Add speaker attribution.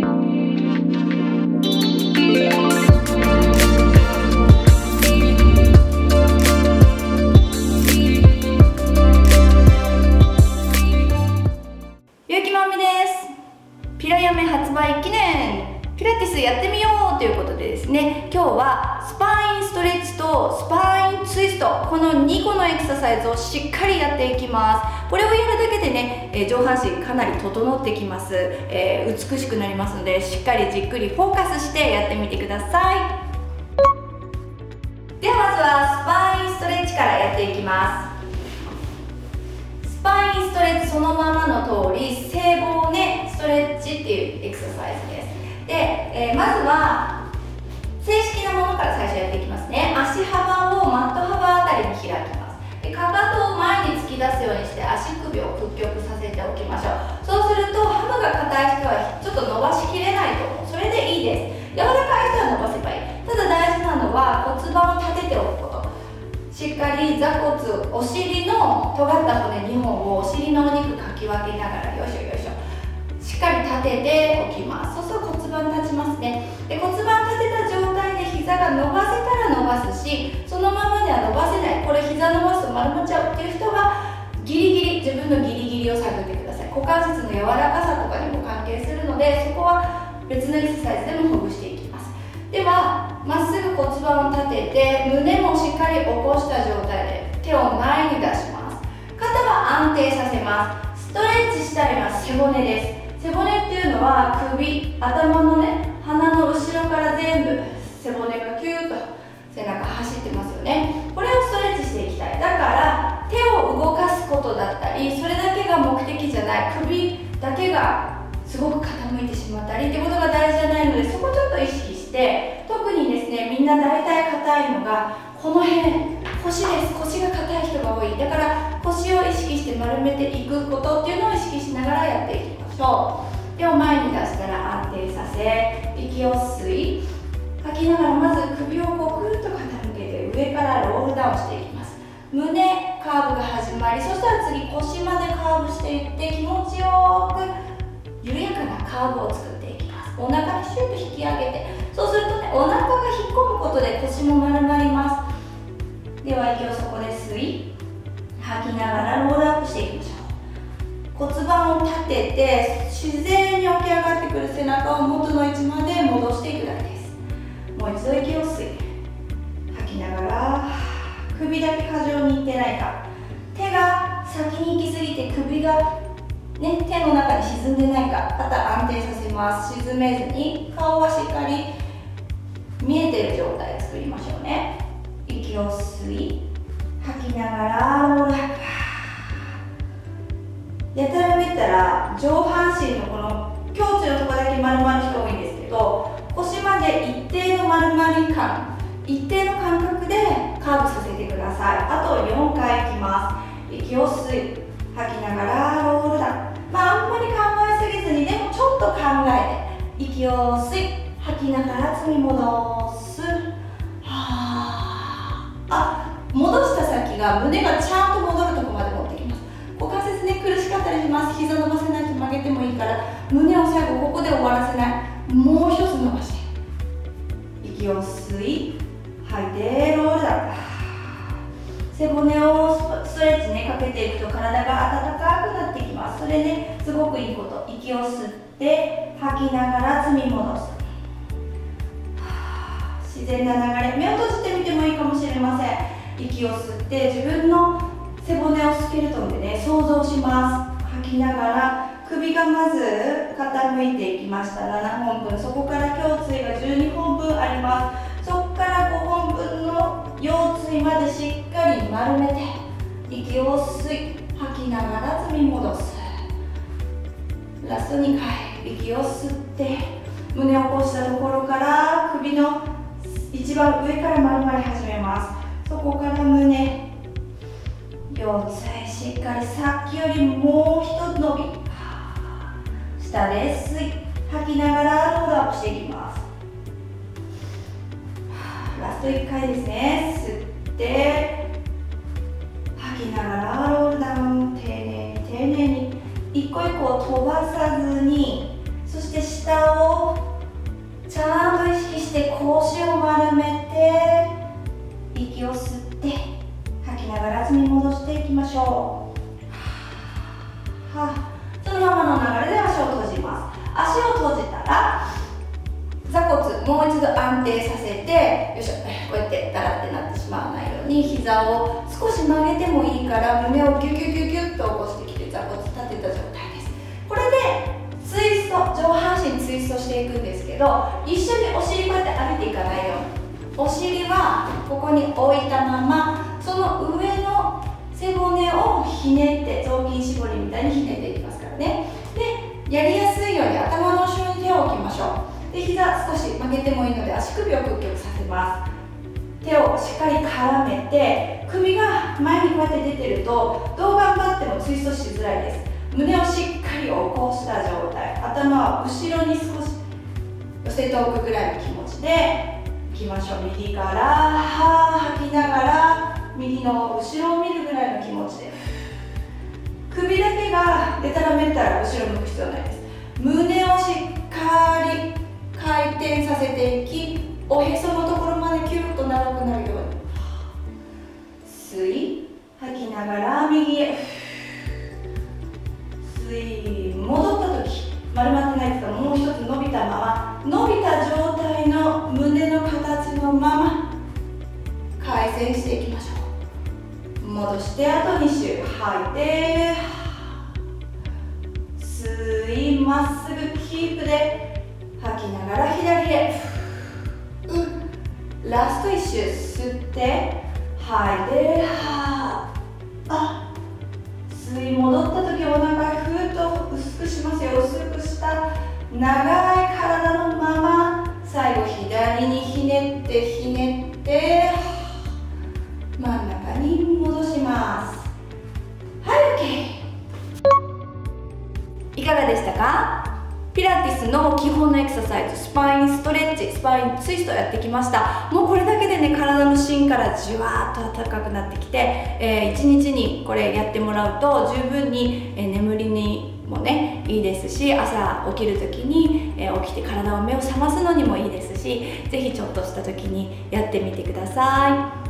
Speaker 1: ピラヤメ発売記念ピラティスやってみようということでですね、今日はスパインストレッチとスパインツイスト、この2個のエクササイズをしっかりやっていきます。これをやるだけでね、上半身かなり整ってきます、美しくなりますので、しっかりじっくりフォーカスしてやってみてください。ではまずはスパインストレッチからやっていきます。スパインストレッチそのままの通り背骨ストレッチっていうエクササイズです。で、まずは正式なものから最初やっていきますね。足幅をマット幅あたりに開きます。で、かかとを前に突き出すようにして足首を屈曲させておきましょう。そうするとハムが硬い人はちょっと伸ばしきれないと思う。それでいいです。柔らかい人は伸ばせばいい。ただ大事なのは骨盤を立てておくこと。しっかり座骨、お尻の尖った骨2本をお尻のお肉かき分けながら、よいしょよいしょ、しっかり立てておきます。そうすると骨盤立ちますね。で、骨盤立てた状態で膝が伸ばせたら伸ばすし、そのままでは伸ばせない、これ膝伸ばすと丸まっちゃうっていう人はギリギリ、自分のギリギリを探ってください。股関節の柔らかさとかにも関係するので、そこは別のエクササイズでもほぐしていきます。ではまっすぐ骨盤を立てて、胸もしっかり起こした状態で手を前に出します。肩は安定させます。ストレッチしたいのは背骨です。背骨っていうのは首、頭のね、鼻の後ろから全部背骨がキューッと背中走ってますよね。これをストレッチしていきたい。だから手を動かすことだったり、それだけが目的じゃない、首だけがすごく傾いてしまったりってことが大事じゃないので、そこちょっと意識して、特にですね、みんな大体硬いのがこの辺、腰です。腰が硬い人が多い。だから腰を意識して丸めていくことっていうのを意識しながらやっていきましょう。手を前に出したら安定させ、息を吸い吐きながら、まず首をこうくるっと傾けて上からロールダウンしていきます。胸カーブが始まり、そしたら次腰までカーブしていって、気持ちよく緩やかなカーブを作っていきます。お腹にシュッと引き上げて、そうするとね、お腹が引っ込むことで腰も丸まります。では息をそこで吸い吐きながらロールアップしていきましょう。骨盤を立てて自然に起き上がってくる背中を元の位置まで戻していくだけです。もう一度息を吸い吐きながら、首だけ過剰にいってないか、手が先に行き過ぎて首がね、手の中に沈んでないか、肩安定させます。沈めずに顔はしっかり見えてる状態を作りましょうね。息を吸い吐きながらロールアップ。やたらめったら上半身のこの胸椎のところだけ丸まる人多いんですけど、腰まで一定の丸まり感、一定の感覚でカーブさせてください。あと4回いきます。息を吸い吐きながらロールダウン。あんまり考えすぎずに、でもちょっと考えて息を吸い吐きながら積み戻す。戻した先が胸がちゃんと戻るところまで持ってきます。股関節ね、苦しかったりします。膝伸ばせないと曲げてもいいから、胸を最後ここで終わらせない、もう一つ伸ばして息を吸い吐いてロールダウン。背骨をストレッチね、かけていくと体が温かくなってきます。それね、すごくいいこと。息を吸って吐きながら積み戻す。自然な流れ、目を閉じてみてもいいかもしれません。息を吸って自分の背骨をスケルトンでね、想像します。吐きながら首がまず傾いていきました。7本分、そこから胸椎が12本分あります。そこから5本分の腰椎までしっかり丸めて息を吸い吐きながら積み戻す。ラスト2回息を吸って胸を起こしたところから首の一番上から丸まり始めます。そこから胸、腰椎しっかりさっきよりもう一つ伸び、下で吸い吐きながらロールアップしていきます。ラスト1回ですね。吸って吐きながらロールダウン。丁寧に丁寧に一個一個飛ばさずに、そして下をして腰を丸めて息を吸って吐きながら足に戻していきましょう。そのままの流れで足を閉じます。足を閉じたら座骨もう一度安定させて、よいしょ、こうやってダラってなってしまわないように膝を少し曲げてもいいから胸をギュギュギュギュッと起こしてきて座骨立てた状態です。これでツイスト、上半身ツイストしていくんですけど、一緒にお尻こうやって上げていかないように、お尻はここに置いたままその上の背骨をひねって、雑巾絞りみたいにひねっていきますからね。で、やりやすいように頭の後ろに手を置きましょう。で、膝少し曲げてもいいので足首を屈曲させます。手をしっかり絡めて、首が前にこうやって出てるとどう頑張ってもツイストしづらいです。胸をしっかり起こした状態、頭は後ろに少し寄せておくぐらいの気持ちでいきましょう。右から吐きながら右の後ろを見るぐらいの気持ちで、首だけがでたらめったら後ろ向く必要ないです。胸をしっかり回転させていき、おへそのところまでキュッと長くなるように吸い、吐きながら右へ吸い、戻った時丸まってないですから、もう一つ伸びたまま、伸びた状態の胸の形のまま回旋していきましょう。戻してあと2周吐いて、吸い、まっすぐキープで吐きながら左へ、ラスト1周吸って吐いて、吸い、戻った時お腹ふーっと薄くしますよ。薄くした長い体のまま最後左にひねってひねって真ん中に戻します。はい、OK。 いかがでしたか？ピラティスの基本のエクササイズ、スパインストレッチ、スパインツイストやってきました。もうこれだけでね、体の芯からじわーっと暖かくなってきて、1日にこれやってもらうと十分に、眠りにもねいいですし、朝起きる時に、起きて体を目を覚ますのにもいいですし、ぜひちょっとした時にやってみてください。